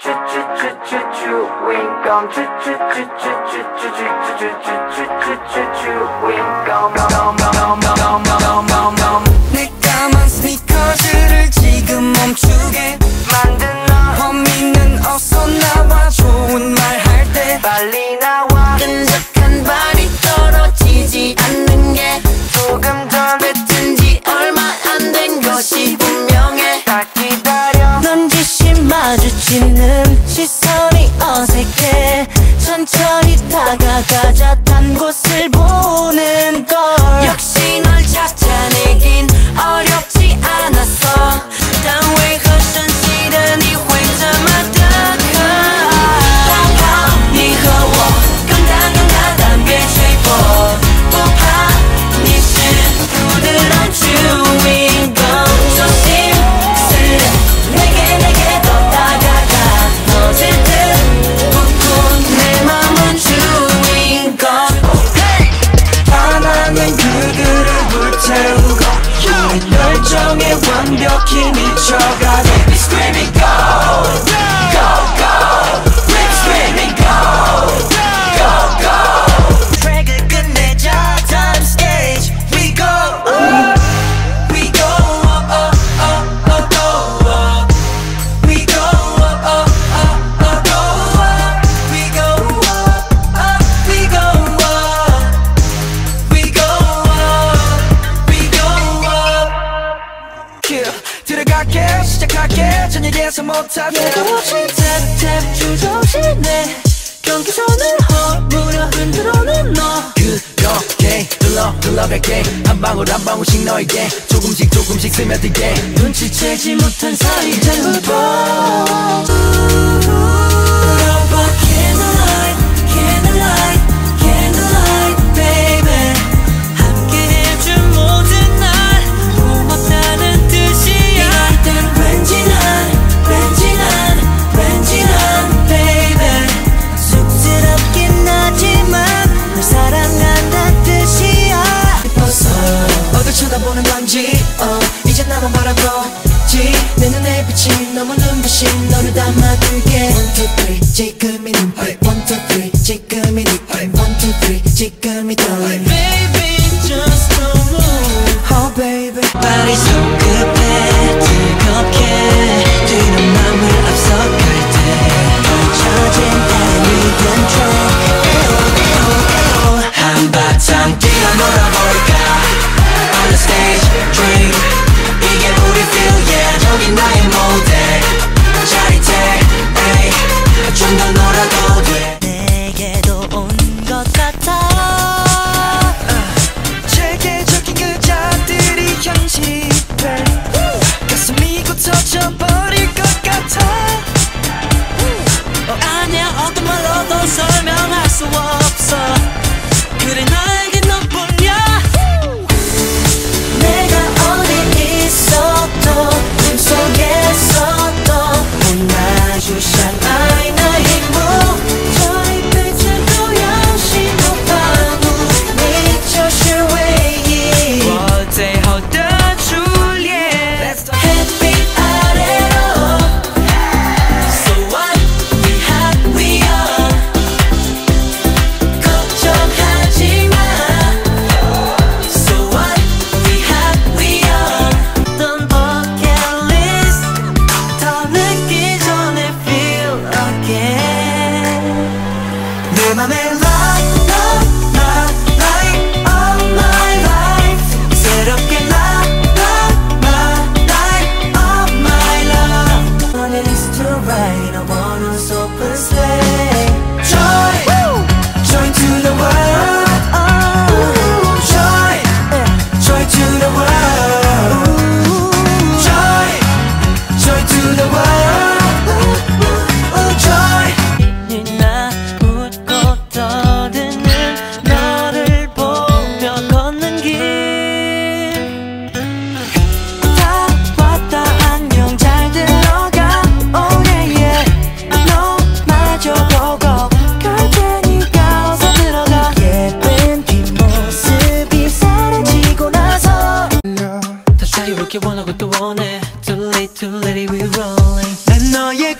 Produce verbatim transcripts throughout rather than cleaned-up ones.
내 까만 스니커즈를 지금 멈추게 만든 너 허밍은 어서 나와 좋은 말 할 때 빨리 나와 끈적한 발이 떨어지지 않는 게 조금 더 뱉은 지 얼마 안 된 것이 분명해 다 기다려 넌지시 마주치는 시선이 어색해 천천히 다가가자 단 곳을 보는 걸 역시 널 찾아내긴 어렵지 않았어但为何深吸的你会这么的可爱你和我更大更大但别吹破不怕你是부드러운 주인공 조심 스르르 내게 내게 더 다가가 터질 듯 부푼 내 맘은 주인공 반하는 그들을 불태우고 우리 열정에 완벽히 미쳐가 Baby screaming go go go Baby screaming go go go 트랙을 끝내자 time stage we go up we go up up up up go up we go up up up up go up we go up up we go up we go up we go up yeah. 들어갈게 시작할게 저녁에서 못하게 조금씩 탭탭 주저없이네 경계선을 허물어 흔들어는 너 그렇게 흘러 흘러갈게 한 방울 한 방울씩 너에게 조금씩 조금씩 스며들게 눈치채지 못한 사이 잘못 봐 Candlelight, candlelight, candlelight, baby 함께 해준 모든 날 고맙다는 뜻이야 이럴 때는 왠지 난 왠지 난 왠지 난 baby 쑥스럽긴 하지만 널 사랑한다는 뜻이야 예뻐서 어딜 쳐다보는 건지 어, 이제 나만 바라보지 내 눈에 비친 너무 눈부신 너를 담아둘게 one two three 지금이 눈빛 one two three 지금이 느낌 one two three 지금이 떨림 Baby just don't move Oh baby 발이 손끝에 뜨겁게 뛰는 맘을 앞서갈 때 펼쳐진 애니든 track 한바탕 뛰어 놀아볼까 On the stage drink 이게 우리 feel yeah 저기 나의 무대 짜릿해 좀 더 놀아도 돼 내게도 온 것 같아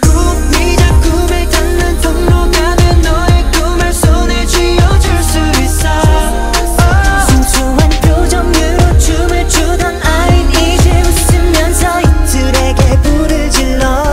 꿈이 작품을 닿는 통로가 된 너의 꿈을 손에 쥐어줄 수 있어. 순수한 표정으로 춤을 추던 아인 이제 웃으면서 이들에게 불을 질러.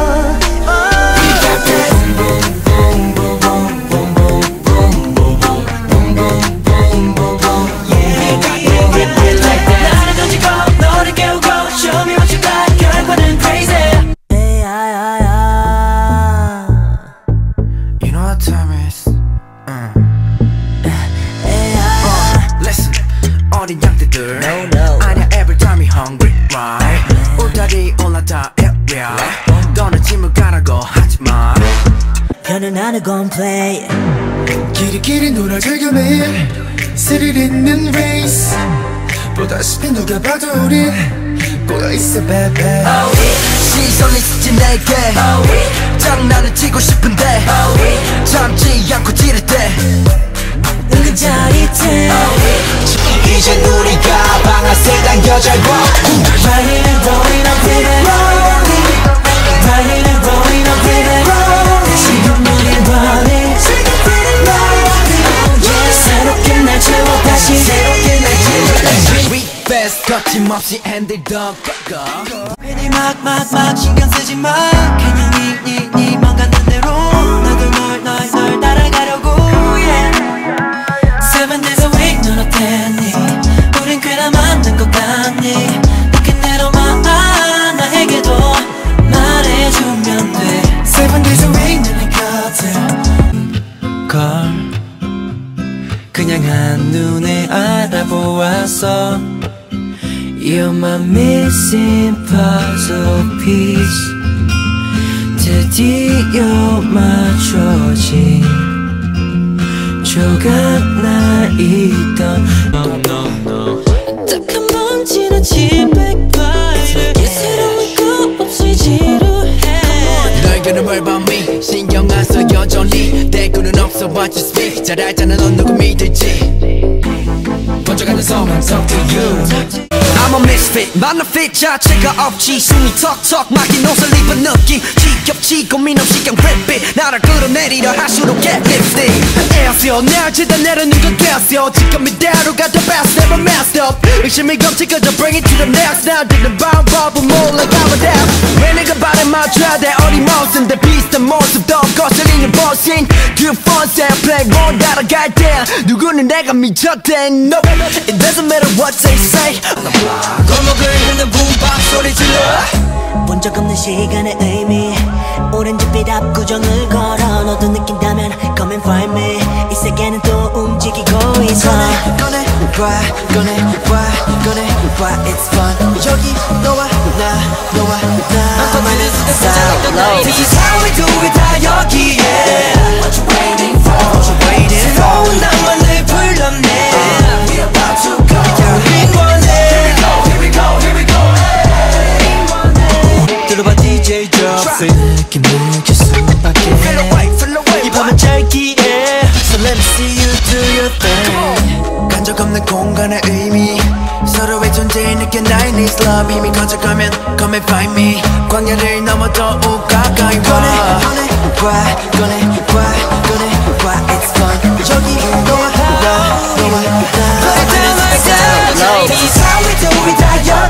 어린 양떼들 no, no. 아니야 every time you're hungry right 울타리 올라타 area 너는 짐을 가라고 하지마 편은 안 하곤 play 길이길이 놀아 즐겨 매일 스릴 있는 race 보다시피 누가 봐도 우린 꼬여 있어 baby oh, 시선이 스친 내게 oh, 장난을 치고 싶은데 oh, 참지 않고 지를 때 그 짜릿해 이제 우리가 방아쇠 당겨 잘 봐 Riding and rolling up baby Riding and rolling up baby 지금 우린 running 새롭게 날 채워 다시 새롭게 날 채워 다시 We fast 거침없이 핸들 더 꺾어 괜히 막막막 신경 쓰지 마 그냥 니니니만 가는 대로 나도 널 널 널 따라가려고 yeah Seven days a week 넌 어땠니 우린 꽤나 만든 것 같니 네 그대로만 나에게도 말해주면 돼 Seven days a week 넌 내 곁에 걸 그냥 한눈에 알아보았어 You're my missing puzzle piece 드디어 맞춰진 조각나 있던 no, no, no. 딱 한 번 지나친 백발을 새로운 거 없이 지루해 너에게는 뭘 봐 me 신경 안 써 여전히 대꾸는 없어 but you speak 잘 알잖아 넌 누구 믿을지 번져가는 소문 talk to you I'm a misfit 만나 fit 자체가 없지 숨이 턱턱 막힌 옷을 입은 느낌 지겹지 고민 없이 그냥 grip it 나를 끌어내리려 할수록 get lipstick 애써 날 지다 내려는 건 됐어 지금 이대로가 the best never messed up 의심이 겹치 그저 bring it to the next 날 듣는 방법은 몰라 가만 왜 내가 발에 맞춰야 돼 어림없은데 비슷한 모습도 거슬리는 버싱 그 폰셋 플레이볼 따라갈 때 누구는 내가 미쳤대 No it doesn't matter what they say 골목을 흐르는 붐박 소리 질러 본 적 없는 시간의 의미 오렌지빛 압구정을 걸어 너도 느낀다면 come and find me 이 세계는 또 움직이고 있어 꺼내 봐 꺼내 봐 꺼내 봐 it's fun 여기 너와 나 너와 나 This is how we do it 다 여기에 What you waiting for What you waiting for 새로운 낭만을 불렀네 We're about to go 우린 원해 들어봐 디제이 Drops 느낌 느낄 수밖에 이 밤은 짧기에 So let me see you do your thing 간적 없는 공간의 의미 서로의 존재에 느껴 나의 needs love 이미 거쳐가면 come and find me 광야를 넘어 더욱 가까이 와 꺼내 봐 꺼내 봐 꺼내 봐 it's fun 여기 너와 나 너와 나 This is how we do it 다